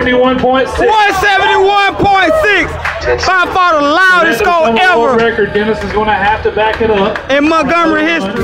171.6. 171.6. By far the loudest score ever. Record. Dennis is going to have to back it up in Montgomery history.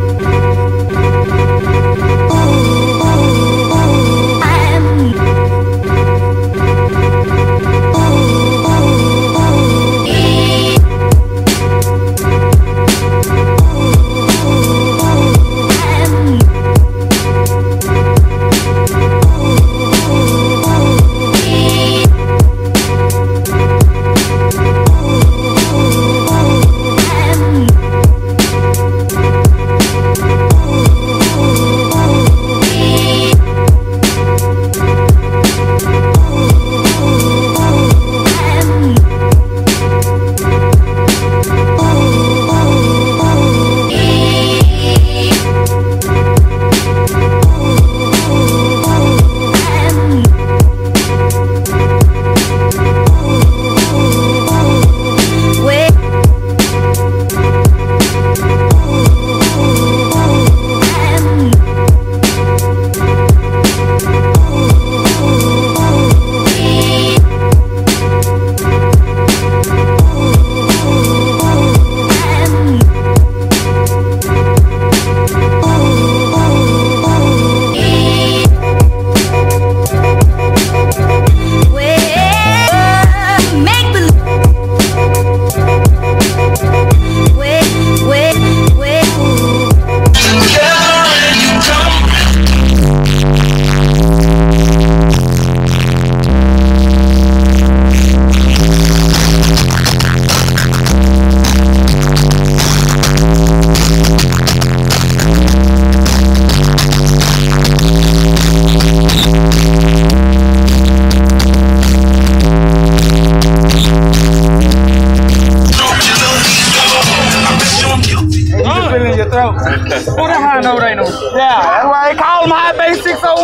Oh, that high note ain't no. Yeah, that's why they call him High Bass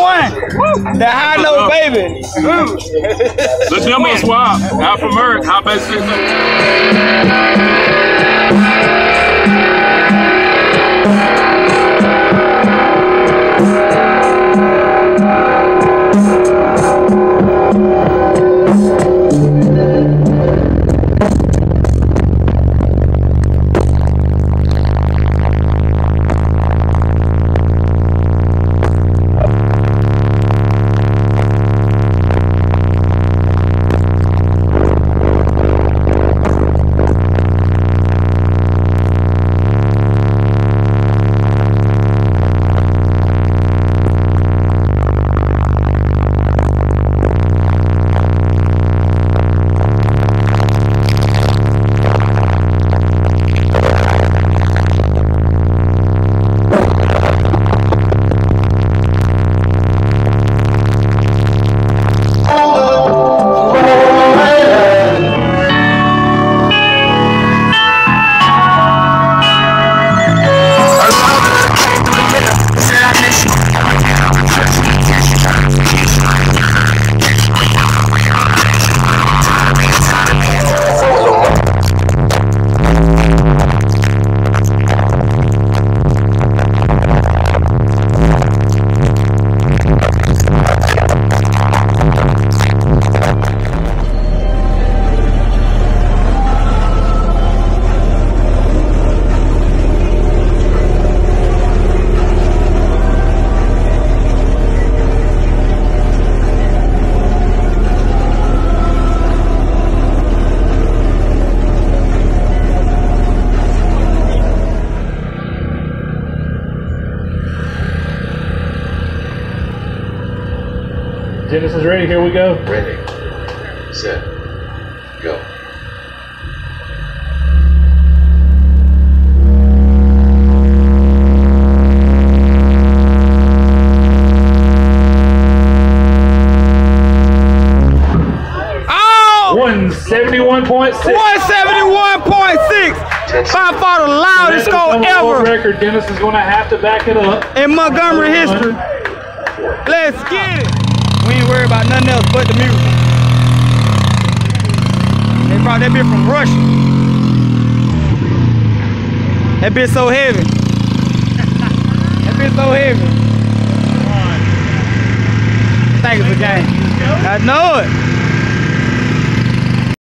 601. That high note, baby. The demo swap. Alphameric, High Bass 601. Dennis is ready. Here we go. Ready, set, go. Oh! 171.6. 171.6. By far the loudest score ever. Record. Dennis is going to have to back it up in Montgomery history. Let's get it. We ain't worried about nothing else but the music. They brought that bitch from Russia. That bitch so heavy. That bitch so heavy. Thank you for the game. I know it.